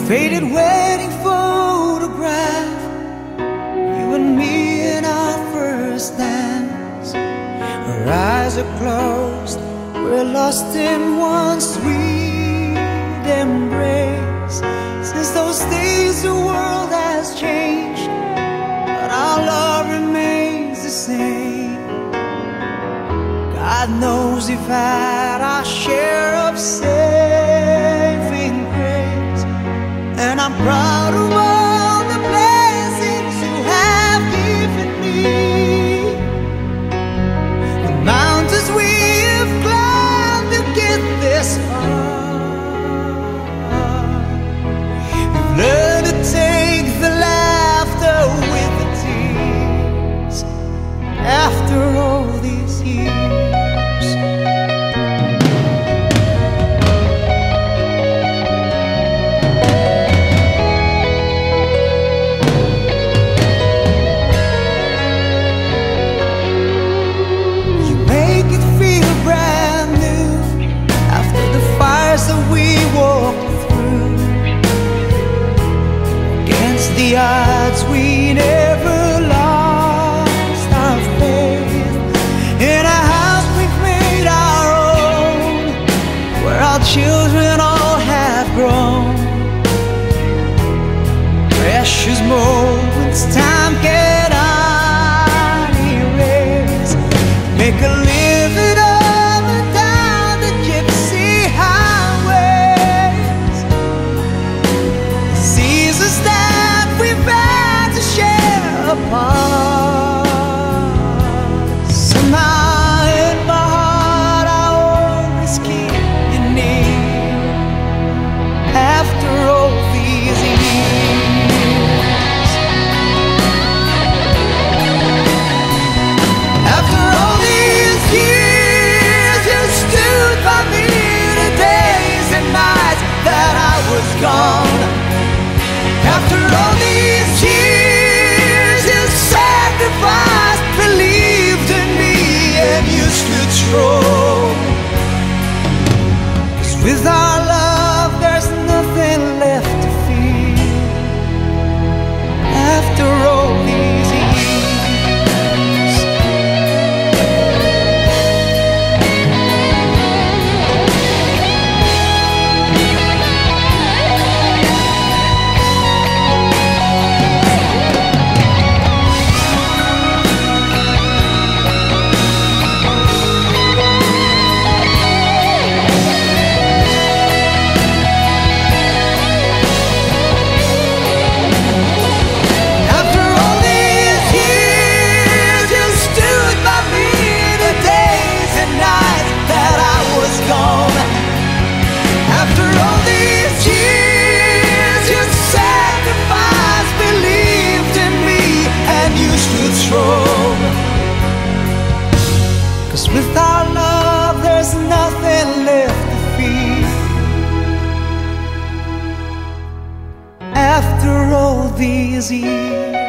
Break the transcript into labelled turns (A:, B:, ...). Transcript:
A: faded wedding photograph, you and me in our first dance. Our eyes are closed, we're lost in one sweet embrace. Since those days the world has changed, but our love remains the same. God knows we've had our share of saving grace, and I'm proud of all the blessings you have given me. The mountains we have climbed to get this far. We've learned to take the laughter with the tears after all these years. That we walked through, against the odds we never lost our faith. In a house we've made our own, where our children all have grown. Precious moments time cannot erase. Make a living of it down the gypsy highways. Seasons that we've had to share apart. Somehow in my heart I always keep you near. After all these years, after all these years, you stood by me the days and nights that I was gone. After all these years, you sacrificed, believed in me, and you stood strong. 'Cause with our love there's nothing left to fear. After all these years, with our love there's nothing left to fear. After all these years.